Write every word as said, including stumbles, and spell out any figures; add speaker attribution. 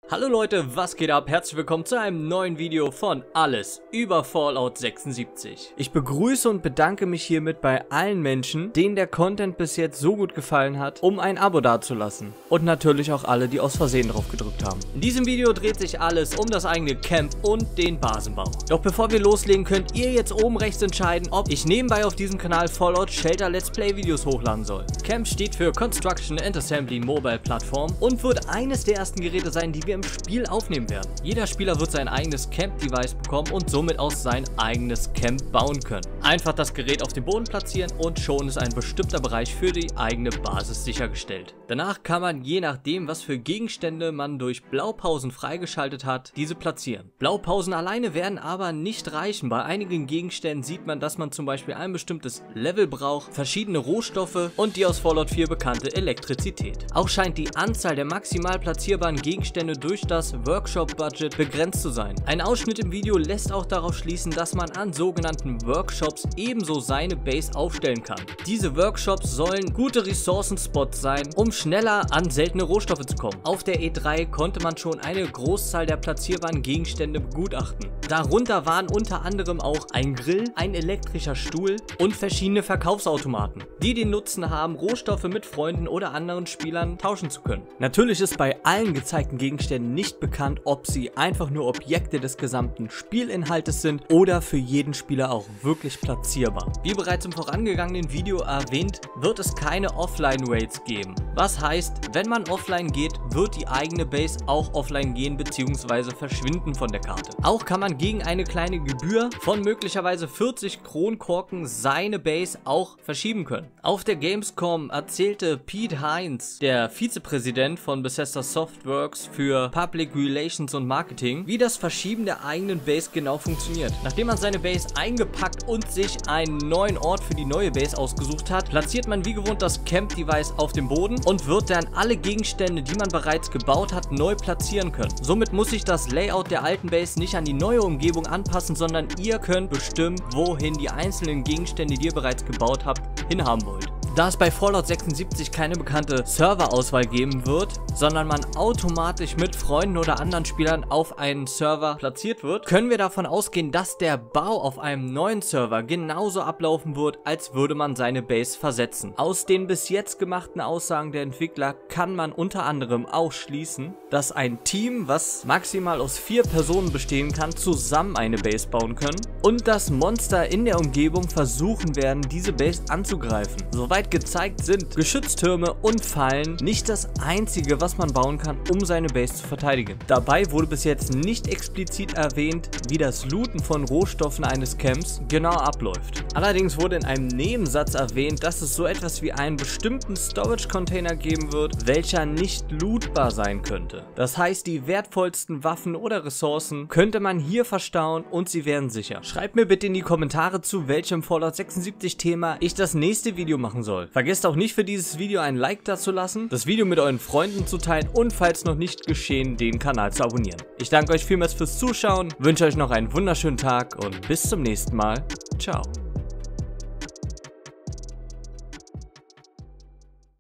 Speaker 1: Hallo Leute, was geht ab? Herzlich willkommen zu einem neuen Video von Alles über Fallout sechsundsiebzig. Ich begrüße und bedanke mich hiermit bei allen Menschen, denen der Content bis jetzt so gut gefallen hat, um ein Abo dazulassen. Und natürlich auch alle, die aus Versehen drauf gedrückt haben. In diesem Video dreht sich alles um das eigene Camp und den Basenbau. Doch bevor wir loslegen, könnt ihr jetzt oben rechts entscheiden, ob ich nebenbei auf diesem Kanal Fallout Shelter Let's Play Videos hochladen soll. Camp steht für Construction and Assembly Mobile Plattform und wird eines der ersten Geräte sein, die wir im Spiel aufnehmen werden. Jeder Spieler wird sein eigenes Camp-Device bekommen und somit auch sein eigenes Camp bauen können. Einfach das Gerät auf den Boden platzieren und schon ist ein bestimmter Bereich für die eigene Basis sichergestellt. Danach kann man, je nachdem, was für Gegenstände man durch Blaupausen freigeschaltet hat, diese platzieren. Blaupausen alleine werden aber nicht reichen. Bei einigen Gegenständen sieht man, dass man zum Beispiel ein bestimmtes Level braucht, verschiedene Rohstoffe und die aus Fallout vier bekannte Elektrizität. Auch scheint die Anzahl der maximal platzierbaren Gegenstände durch das Workshop-Budget begrenzt zu sein. Ein Ausschnitt im Video lässt auch darauf schließen, dass man an sogenannten Workshops ebenso seine Base aufstellen kann. Diese Workshops sollen gute Ressourcenspots sein, um schneller an seltene Rohstoffe zu kommen. Auf der E drei konnte man schon eine Großzahl der platzierbaren Gegenstände begutachten. Darunter waren unter anderem auch ein Grill, ein elektrischer Stuhl und verschiedene Verkaufsautomaten, die den Nutzen haben, Rohstoffe mit Freunden oder anderen Spielern tauschen zu können. Natürlich ist bei allen gezeigten Gegenständen nicht bekannt, ob sie einfach nur Objekte des gesamten Spielinhaltes sind oder für jeden Spieler auch wirklich platzierbar. Wie bereits im vorangegangenen Video erwähnt, wird es keine Offline-Raids geben. Was heißt, wenn man offline geht, wird die eigene Base auch offline gehen bzw. verschwinden von der Karte. Auch kann man gegen eine kleine Gebühr von möglicherweise vierzig Kronkorken seine Base auch verschieben können. Auf der Gamescom erzählte Pete Hines, der Vizepräsident von Bethesda Softworks für Public Relations und Marketing, wie das Verschieben der eigenen Base genau funktioniert. Nachdem man seine Base eingepackt und sich einen neuen Ort für die neue Base ausgesucht hat, platziert man wie gewohnt das Camp-Device auf dem Boden und wird dann alle Gegenstände, die man bereits gebaut hat, neu platzieren können. Somit muss sich das Layout der alten Base nicht an die neue Umgebung anpassen, sondern ihr könnt bestimmen, wohin die einzelnen Gegenstände, die ihr bereits gebaut habt, hinhaben wollt. Da es bei Fallout sechsundsiebzig keine bekannte Serverauswahl geben wird, sondern man automatisch mit Freunden oder anderen Spielern auf einen Server platziert wird, können wir davon ausgehen, dass der Bau auf einem neuen Server genauso ablaufen wird, als würde man seine Base versetzen. Aus den bis jetzt gemachten Aussagen der Entwickler kann man unter anderem auch schließen, dass ein Team, was maximal aus vier Personen bestehen kann, zusammen eine Base bauen können und dass Monster in der Umgebung versuchen werden, diese Base anzugreifen. Soweit gezeigt sind Geschütztürme und Fallen nicht das einzige, was man bauen kann, um seine Base zu verteidigen. Dabei wurde bis jetzt nicht explizit erwähnt, wie das Looten von Rohstoffen eines Camps genau abläuft. Allerdings wurde in einem Nebensatz erwähnt, dass es so etwas wie einen bestimmten Storage-Container geben wird, welcher nicht lootbar sein könnte. Das heißt, die wertvollsten Waffen oder Ressourcen könnte man hier verstauen und sie wären sicher. Schreibt mir bitte in die Kommentare, zu welchem Fallout sechsundsiebzig Thema ich das nächste Video machen soll. Vergesst auch nicht, für dieses Video ein Like dazulassen, das Video mit euren Freunden zu teilen und falls noch nicht geschehen, den Kanal zu abonnieren. Ich danke euch vielmals fürs Zuschauen, wünsche euch noch einen wunderschönen Tag und bis zum nächsten Mal. Ciao.